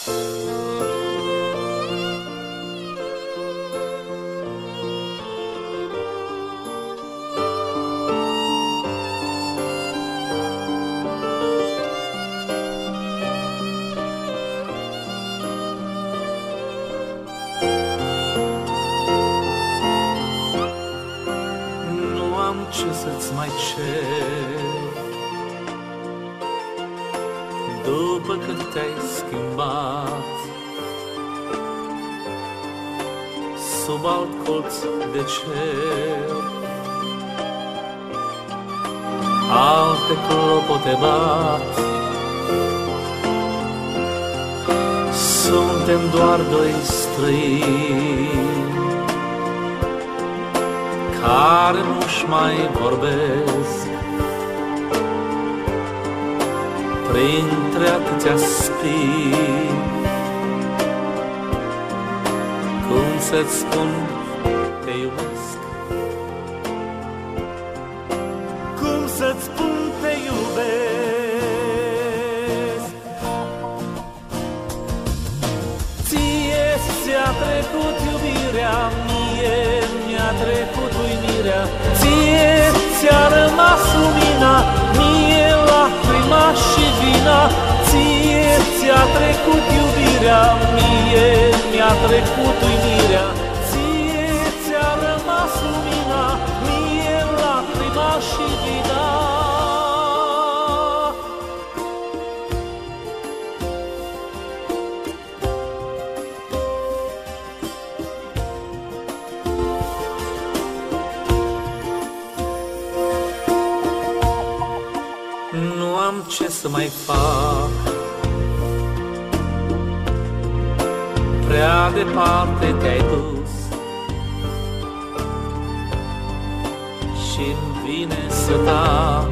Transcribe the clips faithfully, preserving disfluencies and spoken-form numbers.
Ce să-ți mai cer după cât te-ai schimbat sub alt colț de cer, alte clopote bat. Suntem doar doi străini care nu-și mai vorbesc printre atâția spini. Cum să-ți spun te iubesc? Cum să-ți spun te iubesc? Ție ți-a trecut iubirea, mie mi-a trecut uimirea. Ție ți-a rămas lumina, mie lacrima și vina. Ție ți-a trecut iubirea, mie mi-a trecut uimirea. Ție ți-a rămas lumina, mie lacrima și vina. Nu am ce să mai fac, prea departe te-ai dus și-mi vine să tac.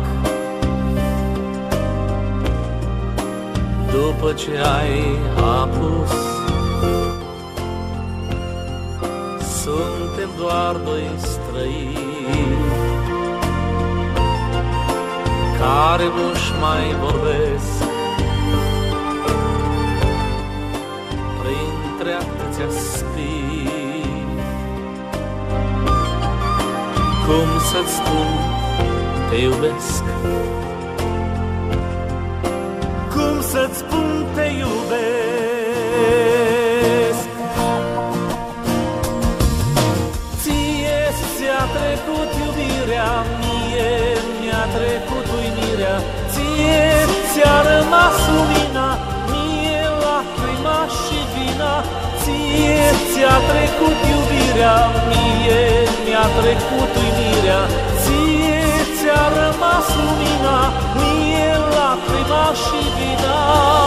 După ce ai apus, suntem doar doi străini care nu-și mai vorbesc printre atâția spini. Cum să-ți spun te iubesc? Cum să-ți spun te iubesc? Ție ți-a trecut iubirea, mie mi-a trecut uimirea. Ție ți-a rămas lumina, mie lacrima și vina. Ție ți-a trecut iubirea, mie mi-a trecut uimirea. Ție ți-a rămas lumina, mie lacrima și vina.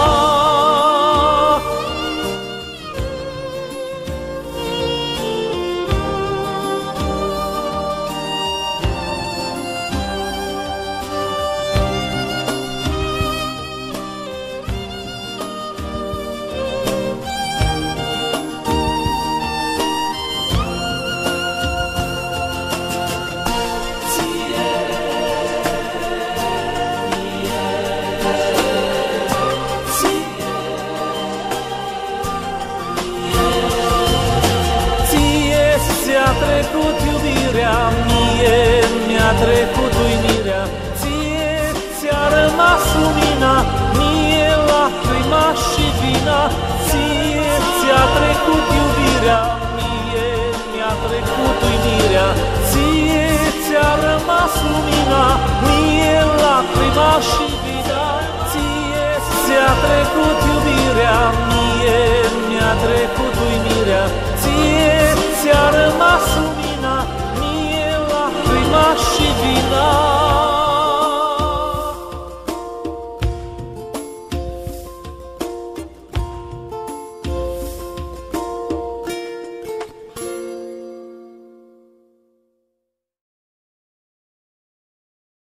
Ți-a trecut iubirea, mie mi-a trecut uimirea. Ție ți-a rămas lumina, mie lacrima și vina. Ție ți-a trecut iubirea, mie mi-a trecut uimirea. Ție ți-a rămas lumina, mie lacrima și